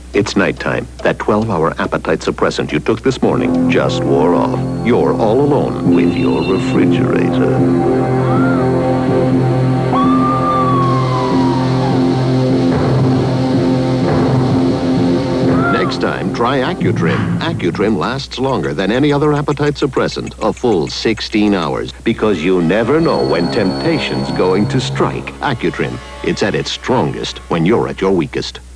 It's nighttime. That 12-hour appetite suppressant you took this morning just wore off. You're all alone with your refrigerator. Next time, try Acutrim. Acutrim lasts longer than any other appetite suppressant, a full 16 hours, because you never know when temptation's going to strike. Acutrim, it's at its strongest when you're at your weakest.